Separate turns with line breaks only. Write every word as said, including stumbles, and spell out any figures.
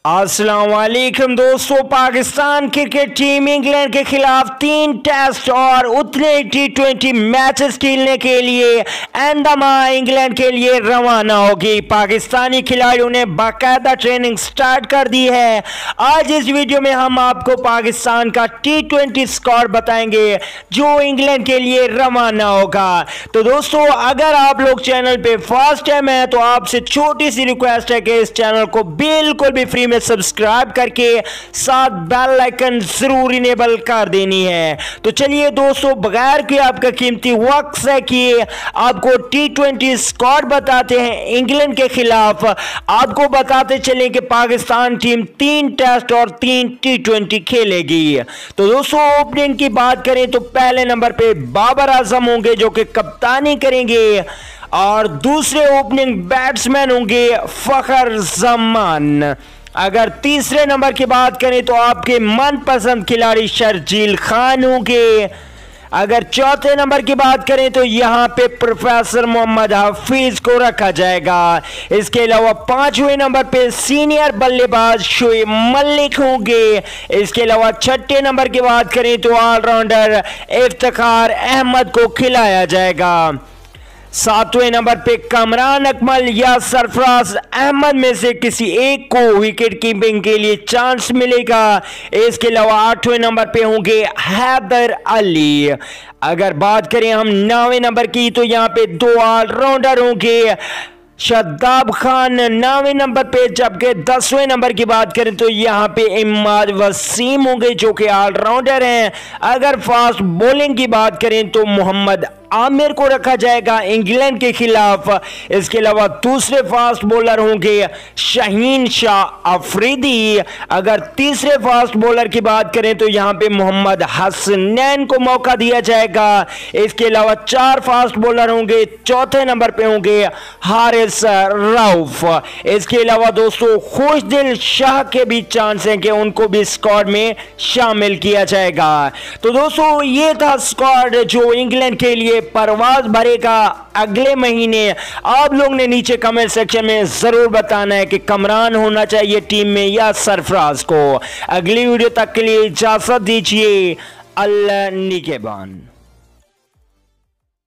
अस्सलाम वालेकुम दोस्तों। पाकिस्तान क्रिकेट टीम इंग्लैंड के खिलाफ तीन टेस्ट और उतने टी ट्वेंटी मैचेस खेलने के लिए अंडमान इंग्लैंड के लिए रवाना होगी। पाकिस्तानी खिलाड़ियों ने बाकायदा ट्रेनिंग स्टार्ट कर दी है। आज इस वीडियो में हम आपको पाकिस्तान का टी ट्वेंटी स्क्वाड बताएंगे जो इंग्लैंड के लिए रवाना होगा। तो दोस्तों, अगर आप लोग चैनल पे फर्स्ट टाइम है तो आपसे छोटी सी रिक्वेस्ट है कि इस चैनल को बिल्कुल भी फ्री में सब्सक्राइब करके साथ बेल आइकन जरूर इनेबल कर देनी है। तो चलिए दोस्तों, बगैर कि आपका कीमती वक्त से किए आपको टी ट्वेंटी स्क्वाड बताते हैं इंग्लैंड के खिलाफ। आपको बताते चले कि पाकिस्तान टीम तीन टेस्ट और तीन टी ट्वेंटी खेलेगी। तो दोस्तों, ओपनिंग की बात करें तो पहले नंबर पे बाबर आजम होंगे जो कि कप्तानी करेंगे और दूसरे ओपनिंग बैट्समैन होंगे फखर जमान। अगर तीसरे नंबर की बात करें तो आपके मनपसंद खिलाड़ी शर्जील खान होंगे। अगर चौथे नंबर की बात करें तो यहां पे प्रोफेसर मोहम्मद हफीज को रखा जाएगा। इसके अलावा पांचवें नंबर पे सीनियर बल्लेबाज शोएब मलिक होंगे। इसके अलावा छठे नंबर की बात करें तो ऑलराउंडर इफ्तिखार अहमद को खिलाया जाएगा। सातवें नंबर पे कमरान अकमल या सरफराज अहमद में से किसी एक को विकेट कीपिंग के लिए चांस मिलेगा। इसके अलावा आठवें नंबर पे होंगे हैदर अली। अगर बात करें हम नौवें नंबर की तो यहाँ पे दो ऑलराउंडर होंगे, शादाब खान नौवें नंबर पे, जबकि दसवें नंबर की बात करें तो यहाँ पे इमाद वसीम होंगे जो कि ऑलराउंडर हैं। अगर फास्ट बॉलिंग की बात करें तो मोहम्मद आमिर को रखा जाएगा इंग्लैंड के खिलाफ। इसके अलावा दूसरे फास्ट बॉलर होंगे शाहीन शाह अफरीदी। अगर तीसरे फास्ट बॉलर की बात करें तो यहाँ पे मोहम्मद हसनैन को मौका दिया जाएगा। इसके अलावा चार फास्ट बॉलर होंगे, चौथे नंबर पे होंगे हारिस रऊफ। इसके अलावा दोस्तों, खुशदिल शाह के भी चांस हैं कि उनको भी स्क्वाड में शामिल किया जाएगा। तो दोस्तों, ये था स्क्वाड जो इंग्लैंड के लिए परवाज भरेगा अगले महीने। आप लोग ने नीचे कमेंट सेक्शन में जरूर बताना है कि कमरान होना चाहिए टीम में या सरफराज को। अगली वीडियो तक के लिए इजाजत दीजिए। अल्लाह निगहबान।